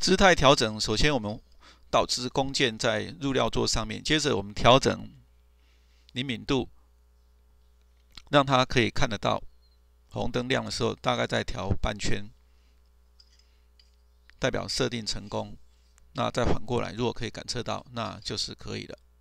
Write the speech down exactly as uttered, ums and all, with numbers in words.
姿态调整，首先我们导致弓箭在入料座上面，接着我们调整灵敏度，让它可以看得到红灯亮的时候，大概再调半圈，代表设定成功。那再反过来，如果可以感测到，那就是可以了。